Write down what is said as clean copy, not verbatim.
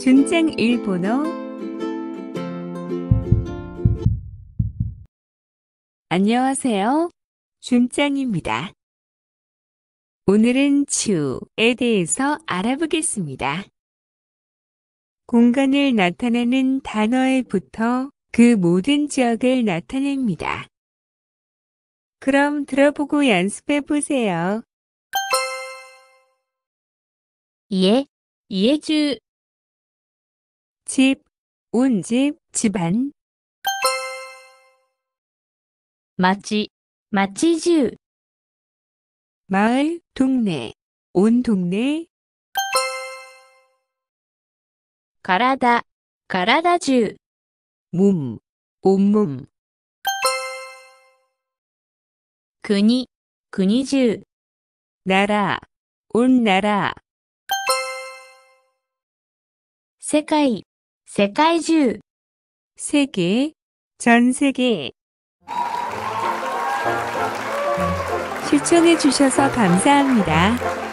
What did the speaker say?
준장 일본어. 안녕하세요. 준장입니다. 오늘은 주에 대해서 알아보겠습니다. 공간을 나타내는 단어에부터 그 모든 지역을 나타냅니다. 그럼 들어보고 연습해 보세요. 家、家中、 집, 온 집, 집안. 町、町中、 마을, 동네, 온 동네. 体、体中、 몸, 온몸. 国、国中、 나라, 온 나라. 世界、世界中。 세계, 전 세계. 시청해 주셔서 감사합니다.